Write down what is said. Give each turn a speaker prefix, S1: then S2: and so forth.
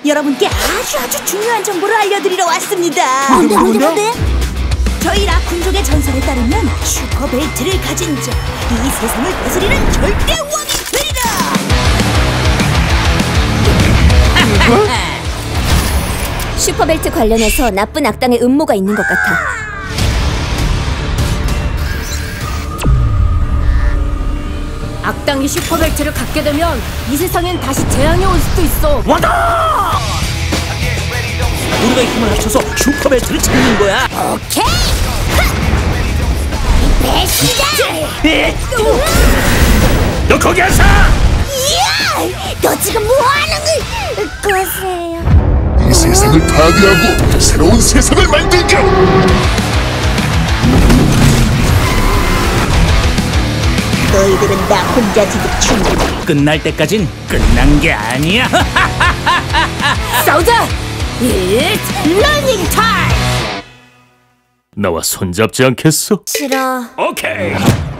S1: 여러분께 아주 중요한 정보를 알려드리러 왔습니다.
S2: 뭔데?
S1: 저희 락군족의 전설에 따르면 슈퍼벨트를 가진 자, 이 세상을 다스리는 절대 왕이 되리라!
S2: 슈퍼벨트 관련해서 나쁜 악당의 음모가 있는 것 같아.
S3: 악당이 슈퍼벨트를 갖게 되면 이 세상엔 다시 재앙이 올 수도 있어.
S4: 와다! 우리가 힘을 합쳐서 슈퍼벨트를 찾는 거야.
S2: 오케이! 배신자!
S4: 너 거기 안 서!
S2: 이야! 너 지금 뭐하는 거세요?
S5: 이 세상을 파괴하고 새로운 세상을 만들자!
S1: 너희들은 나 혼자 지금 충분해.
S4: 끝날 때까진 끝난 게 아니야.
S3: 싸우자! It's running time!
S4: 나와 손잡지 않겠어?
S2: 싫어.
S4: 오케이.